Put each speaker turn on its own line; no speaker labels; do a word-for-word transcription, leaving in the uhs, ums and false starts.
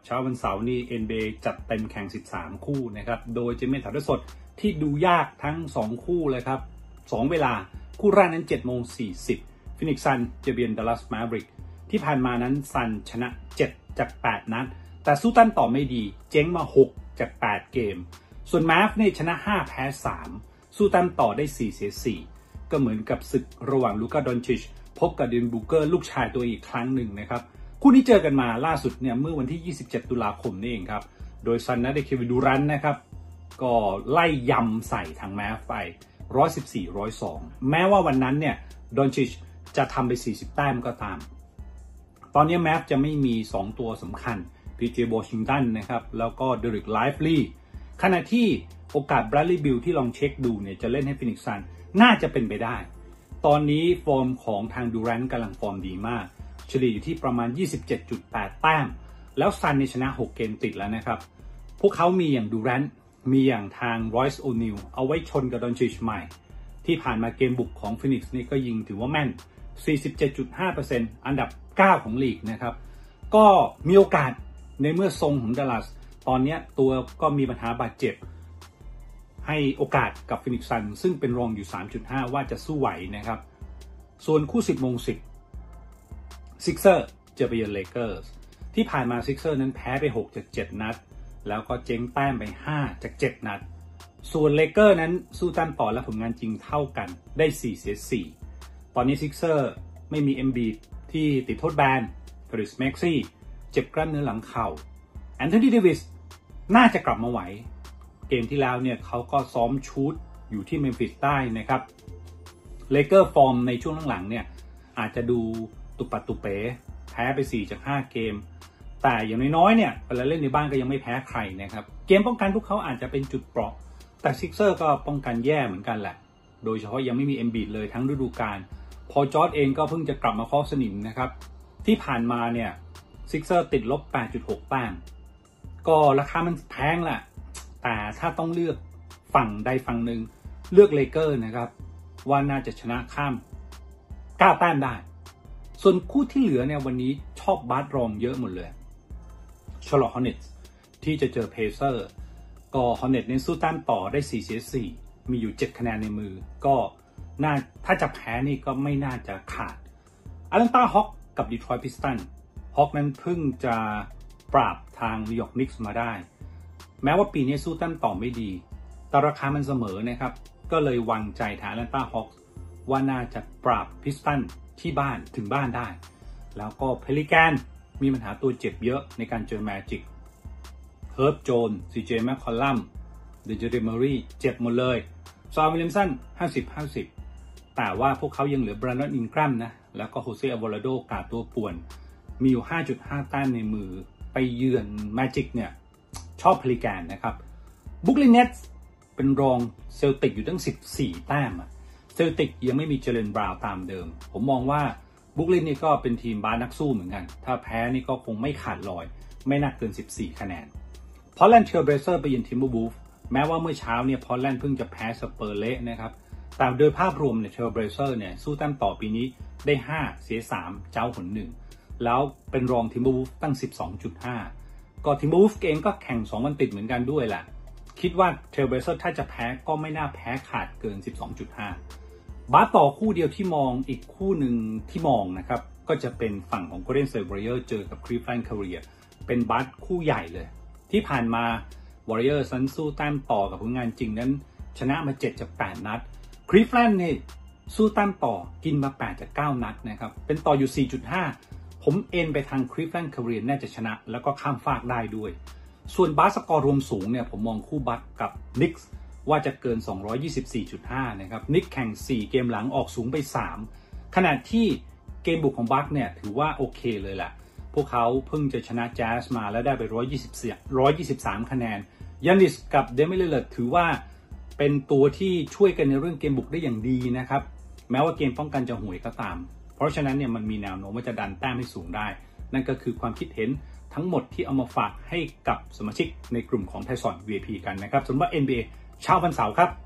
เช้าวันเสาร์นี้ เอ็น บี เอ จัดเต็มแข่งสิบสามคู่นะครับโดยจะมีถ่ายทอดสดที่ดูยากทั้งสองคู่เลยครับสองเวลาคู่แรกนั้น เจ็ดโมงสี่สิบ Phoenix Suns เจอเบียน Dallas Mavericks ที่ผ่านมานั้นซันชนะเจ็ดจากแปดนัดแต่สู้ตั้นต่อไม่ดีเจ๊งมาหกจากแปดเกมส่วน Mav นี่ชนะห้าแพ้สามสู้ตั้นต่อได้สี่เสียสี่ก็เหมือนกับศึกระหว่างลูกา ดอนชิชพบกับเดนบูเกอร์ลูกชายตัวอีกครั้งหนึ่งนะครับคู่นี้เจอกันมาล่าสุดเนี่ยเมื่อวันที่ยี่สิบเจ็ดตุลาคมนี่เองครับโดยซันนั้นได้เควินดูรันนะครับก็ไล่ยำใส่ทางแมฟไปหนึ่งร้อยสิบสี่ หนึ่งร้อยสองแม้ว่าวันนั้นเนี่ยดอนชิชจะทำไปสี่สิบแต้มก็ตามตอนนี้แมฟจะไม่มีสองตัวสำคัญ พี เจ วอชิงตันนะครับแล้วก็เดริก ไลฟ์ลีย์ขณะที่โอกาสแบรดลีย์ บิลที่ลองเช็คดูเนี่ยจะเล่นให้ฟินิกซ์ซันน่าจะเป็นไปได้ตอนนี้ฟอร์มของทางดูแรนต์กำลังฟอร์มดีมากเฉลี่ยอยู่ที่ประมาณ ยี่สิบเจ็ดจุดแปด แต้มแล้วซันในชนะหกเกมติดแล้วนะครับพวกเขามีอย่างดูแรนต์มีอย่างทางรอยส์ โอนิลเอาไว้ชนกับดอนชิชใหม่ที่ผ่านมาเกมบุกของฟินิกซ์นี่ก็ยิงถือว่าแม่น สี่สิบเจ็ดจุดห้าเปอร์เซ็นต์ อันดับเก้าของลีกนะครับก็มีโอกาสในเมื่อทรงของดัลลัสตอนนี้ตัวก็มีปัญหาบาดเจ็บให้โอกาสกับฟินิกซ์ซันซึ่งเป็นรองอยู่ สามจุดห้า ว่าจะสู้ไหวนะครับส่วนคู่ สิบโมงสิบ ซิกเซอร์เจอไปเยือนเลเกอร์สที่ผ่านมาซิกเซอร์นั้นแพ้ไปหกจากเจ็ดนัดแล้วก็เจ๊งแต้มไปห้าจากเจ็ดนัดส่วนเลเกอร์นั้นสู้ตั้นต่อและผลงานจริงเท่ากันได้สี่เสียสี่ตอนนี้ซิกเซอร์ไม่มีเอ็มบีที่ติดโทษแบนฟริสแม็กซี่เจ็บกล้ามเนื้อหลังเข่าแอนโทนี เดวิสน่าจะกลับมาไหวเกมที่แล้วเนี่ยเขาก็ซ้อมชูตอยู่ที่เมมฟิสได้นะครับเลเกอร์ฟอร์มในช่วงหลังๆเนี่ยอาจจะดูตุปัดตุเป๋แพ้ไปสี่จากห้าเกมแต่อย่างน้อยๆเนี่ยเวลาเล่นในบ้านก็ยังไม่แพ้ใครนะครับเกมป้องกันพวกเขาอาจจะเป็นจุดเปราะแต่ซิกเซอร์ก็ป้องกันแย่เหมือนกันแหละโดยเฉพาะยังไม่มีเอ็มบีดเลยทั้งฤดูกาลพอจอร์จเองก็เพิ่งจะกลับมาเคาะสนิมนะครับที่ผ่านมาเนี่ยซิกเซอร์ติดลบ แปดจุดหก แต้มก็ราคามันแพงแหละแต่ถ้าต้องเลือกฝั่งใดฝั่งหนึ่งเลือกเลเกอร์นะครับว่าน่าจะชนะข้ามเก้าแต้มได้ส่วนคู่ที่เหลือเนี่ยวันนี้ชอบบาสรองเยอะหมดเลยชาร์ลอตต์ ฮอร์เน็ตส์ที่จะเจอเพเซอร์ก็ฮอร์เน็ตส์เนี่ยสู้แต้มต่อได้สี่เสียสี่มีอยู่เจ็ดคะแนนในมือก็น่าถ้าจะแพ้นี่ก็ไม่น่าจะขาดแอตแลนตาฮอคกับดีทรอยต์พิสตันฮอคนั้นเพิ่งจะปราบทางนิวยอร์กนิกส์มาได้แม้ว่าปีนี้สู้แต้มต่อไม่ดีแต่ราคามันเสมอนะครับก็เลยวางใจทางแอตแลนตาฮอคว่าน่าจะปราบพิสตันที่บ้านถึงบ้านได้แล้วก็เพลิแกนมีปัญหาตัวเจ็บเยอะในการเจอแมจิกเฮิร์บโจนซีเจแมคคอลลัมเดเจอร์เมอรี่เจ็บหมดเลยซาวิลเลียมสันห้าสิบ ห้าสิบแต่ว่าพวกเขายังเหลือแบรนดอนอินกรัมนะแล้วก็โฮเซอโวลาโดกาตัวป่วนมีอยู่ ห้าจุดห้า แต้มในมือไปเยือนแมจิกเนี่ยชอบเพลิแกนนะครับบุคลินเนตส์เป็นรองเซลติกอยู่ตั้งสิบสี่แต้มเซลติกยังไม่มีเจเลนบราวน์ตามเดิมผมมองว่าบุคลินนี่ก็เป็นทีมบาสนักสู้เหมือนกันถ้าแพ้นี่ก็คงไม่ขาดลอยไม่น่าเกินสิบสี่คะแนนพอร์ตแลนด์เทรลเบลเซอร์ไปเยือนทิมเบอร์วูฟแม้ว่าเมื่อเช้าเนี่ยพอร์ตแลนด์เพิ่งจะแพ้สเปอร์เละนะครับแต่โดยภาพรวมเนี่ยเทรลเบลเซอร์เนี่ยสู้แต้มต่อปีนี้ได้ห้าเสียสามเจ้าหนหนึ่งแล้วเป็นรองทิมเบอร์วูฟตั้ง สิบสองจุดห้า ก็ทิมเบอร์วูฟเองก็แข่งสองวันติดเหมือนกันด้วยแหละคิดว่าเทรลเบลเซอร์ถ้าจะแพ้ก็ไม่น่าแพ้ขาดเกิน สิบสองจุดห้าบาสต่อคู่เดียวที่มองอีกคู่หนึ่งที่มองนะครับก็จะเป็นฝั่งของ Golden State Warriors เจอกับ Cleveland Cavaliers เป็นบาสคู่ใหญ่เลยที่ผ่านมา Warriors นั้นสู้แต้มต่อกับผลงานจริงนั้นชนะมาเจ็ดจากแปดนัด Cleveland นี่สู้แต้มต่อกินมาแปดจากเก้านัดนะครับเป็นต่ออยู่ สี่จุดห้า ผมเอ็นไปทาง Cleveland Cavaliers น่าจะชนะแล้วก็ข้ามฟากได้ด้วยส่วนบาสสกอร์รวมสูงเนี่ยผมมองคู่บัคกับ Knicksว่าจะเกิน สองร้อยยี่สิบสี่จุดห้า นะครับนิกแข่งสี่เกมหลังออกสูงไปสามขณะที่เกมบุกของบัคเนี่ยถือว่าโอเคเลยแหละพวกเขาเพิ่งจะชนะแจ๊สมาแล้วได้ไปหนึ่งร้อยยี่สิบสี่ หนึ่งร้อยยี่สิบสามคะแนนยานิสกับเดมิเลเลอร์ถือว่าเป็นตัวที่ช่วยกันในเรื่องเกมบุกได้อย่างดีนะครับแม้ว่าเกมป้องกันจะห่วยก็ตามเพราะฉะนั้นเนี่ยมันมีแนวโน้มว่าจะดันแต้มให้สูงได้นั่นก็คือความคิดเห็นทั้งหมดที่เอามาฝากให้กับสมาชิกในกลุ่มของไทยสอน วี ไอ พี กันนะครับสำหรับ เอ็น บี เอ เช้าวันเสาร์ครับ